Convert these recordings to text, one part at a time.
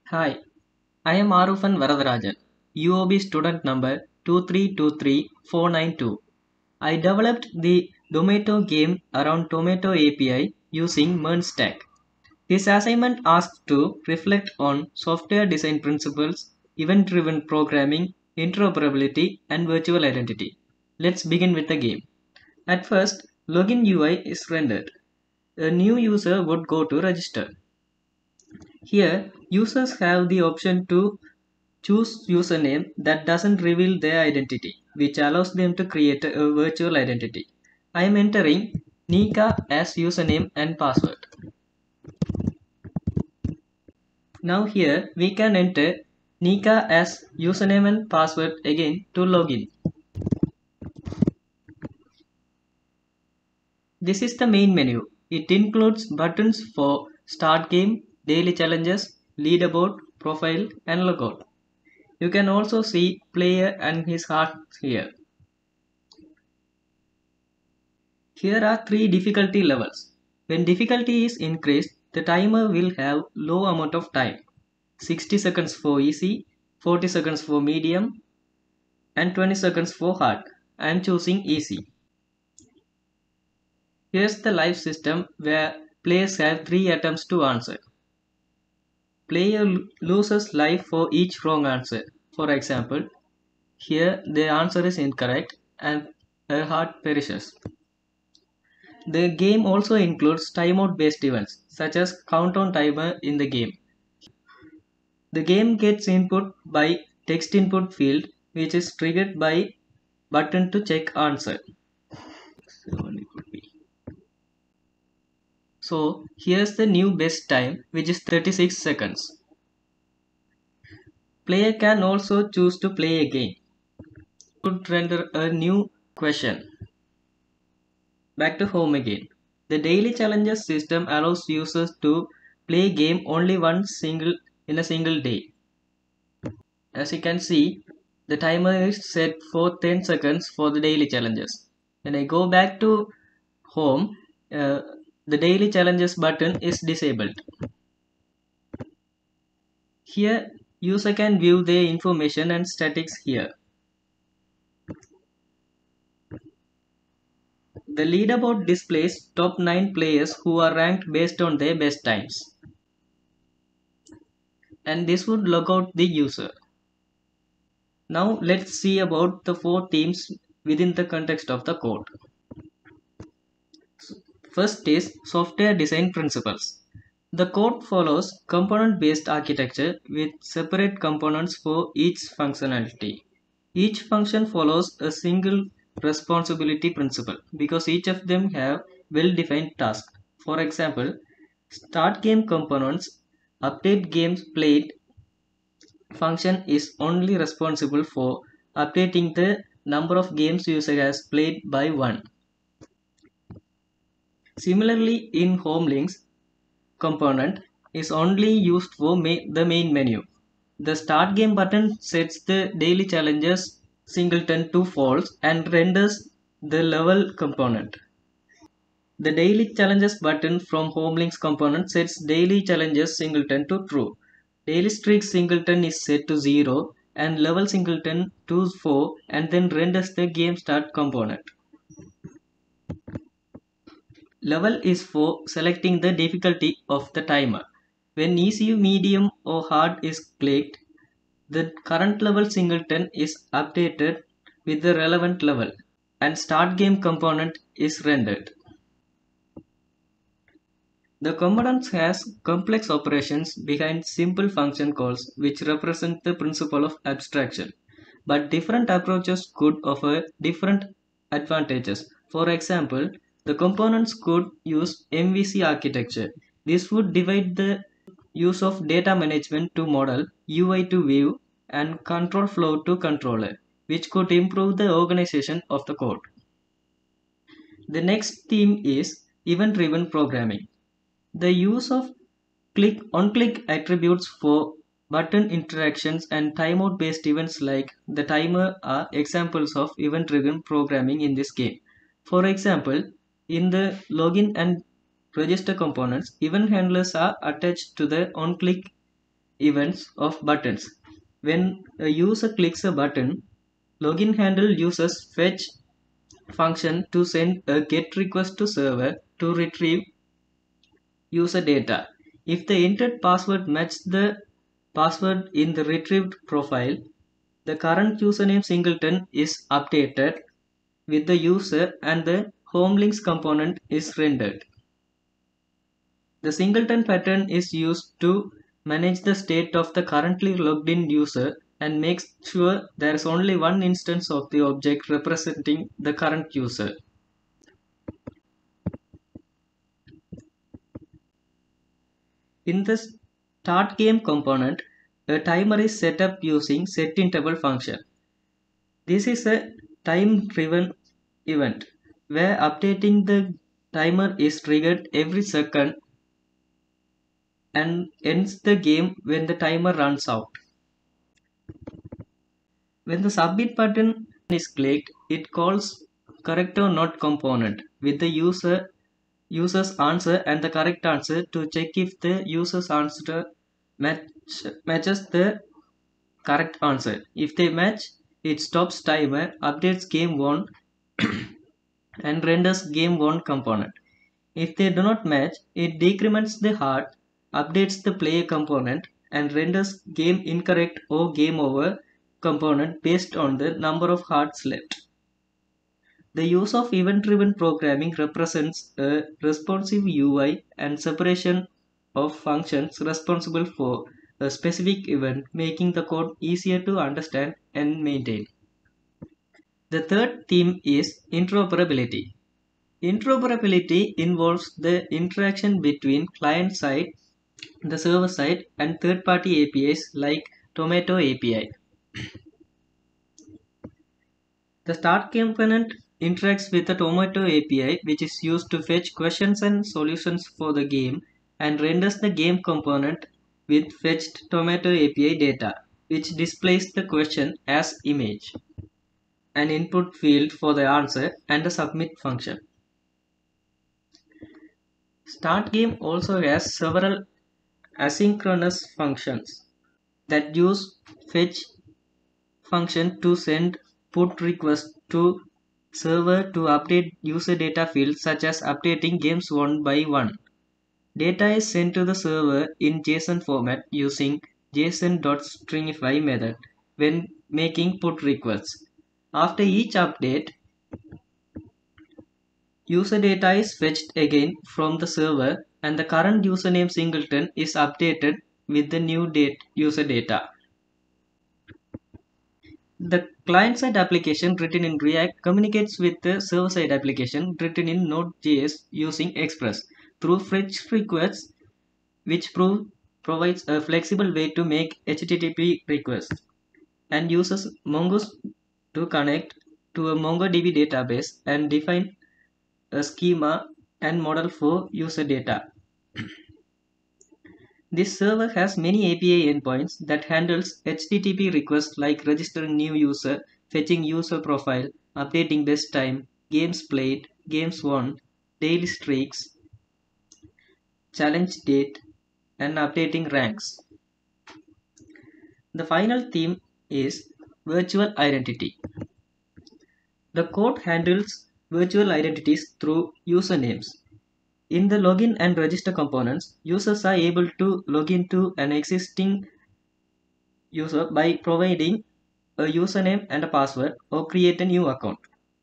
Hi, I am Aaroophan UOB student number 2323492. I developed the Domeytoe game around Domeytoe API using MERN Stack. This assignment asks to reflect on software design principles, event-driven programming, interoperability, and virtual identity. Let's begin with the game. At first, login UI is rendered. A new user would go to register. Here, users have the option to choose username that doesn't reveal their identity, which allows them to create a virtual identity. I am entering Nika as username and password. Now here we can enter Nika as username and password again to login. This is the main menu. It includes buttons for start game, daily challenges, leaderboard, profile and logout. You can also see player and his heart here. Here are three difficulty levels. When difficulty is increased, the timer will have low amount of time. 60 seconds for easy, 40 seconds for medium and 20 seconds for hard. I am choosing easy. Here's the live system where players have 3 attempts to answer. Player loses life for each wrong answer. For example, here the answer is incorrect and a heart perishes. The game also includes timeout based events such as countdown timer in the game. The game gets input by text input field which is triggered by button to check answer. So here's the new best time which is 36 seconds. Player can also choose to play again. Could render a new question. Back to home again. The daily challenges system allows users to play game only in a single day. As you can see, the timer is set for 10 seconds for the daily challenges. When I go back to home, the daily challenges button is disabled. Here, user can view the information and statistics here. The leaderboard displays top 9 players who are ranked based on their best times. And this would log out the user. Now let's see about the 4 teams within the context of the code. First is software design principles. The code follows component-based architecture with separate components for each functionality. Each function follows a single responsibility principle because each of them have well-defined tasks. For example, start game components, update games played function is only responsible for updating the number of games user has played by 1. Similarly, in home links component is only used for the main menu. The start game button sets the daily challenges singleton to false and renders the level component. The daily challenges button from home links component sets daily challenges singleton to true. Daily streak singleton is set to 0 and level singleton to 4 and then renders the game start component. Level is for selecting the difficulty of the timer. When easy, medium or hard is clicked, the current level singleton is updated with the relevant level and start game component is rendered. The component has complex operations behind simple function calls which represent the principle of abstraction. But different approaches could offer different advantages. For example, the components could use MVC architecture. This would divide the use of data management to model, UI to view, and control flow to controller, which could improve the organization of the code. The next theme is event-driven programming. The use of on-click attributes for button interactions and timeout-based events like the timer are examples of event-driven programming in this game. For example, in the login and register components, event handlers are attached to the on-click events of buttons. When a user clicks a button, login handle uses fetch function to send a get request to server to retrieve user data. If the entered password matches the password in the retrieved profile, the current username singleton is updated with the user and the home links component is rendered. The singleton pattern is used to manage the state of the currently logged in user and makes sure there is only one instance of the object representing the current user. In the start game component, a timer is set up using setInterval function. This is a time-driven event where updating the timer is triggered every second and ends the game when the timer runs out. When the submit button is clicked, it calls correct or not component with the user's answer and the correct answer to check if the user's answer matches the correct answer. If they match, it stops timer, updates game 1 and renders game 1 component. If they do not match, it decrements the heart, updates the player component and renders game incorrect or game over component based on the number of hearts left. The use of event-driven programming represents a responsive UI and separation of functions responsible for a specific event, making the code easier to understand and maintain. The third theme is interoperability. Interoperability involves the interaction between client side, the server side, and third-party APIs like Domeytoe API. The start component interacts with the Domeytoe API, which is used to fetch questions and solutions for the game, and renders the game component with fetched Domeytoe API data, which displays the question as image, an input field for the answer, and a submit function. Start game also has several asynchronous functions that use fetch function to send put request to server to update user data fields such as updating games one by one. Data is sent to the server in JSON format using JSON.stringify method when making put requests. After each update, user data is fetched again from the server and the current username singleton is updated with the new user data. The client-side application written in React communicates with the server-side application written in Node.js using Express through fetch requests, which provides a flexible way to make HTTP requests, and uses Mongoose to connect to a MongoDB database and define a schema and model for user data. This server has many API endpoints that handles HTTP requests like registering new user, fetching user profile, updating best time, games played, games won, daily streaks, challenge date, and updating ranks. The final theme is virtual identity. The code handles virtual identities through usernames. In the login and register components, users are able to log into an existing user by providing a username and a password or create a new account.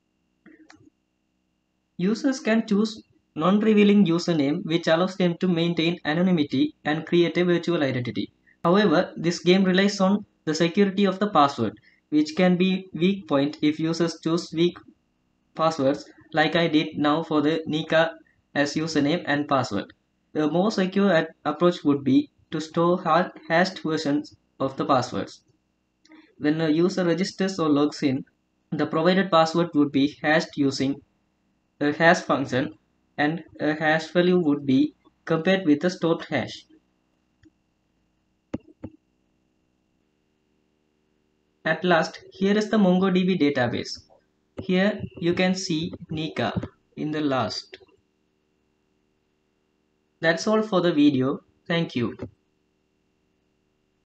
Users can choose non-revealing username, which allows them to maintain anonymity and create a virtual identity. However, this game relies on the security of the password, which can be weak point if users choose weak passwords like I did now for the Nika as username and password. A more secure approach would be to store hashed versions of the passwords. When a user registers or logs in, the provided password would be hashed using a hash function and a hash value would be compared with the stored hash. At last, here is the MongoDB database. Here you can see Nika in the last. That's all for the video. Thank you.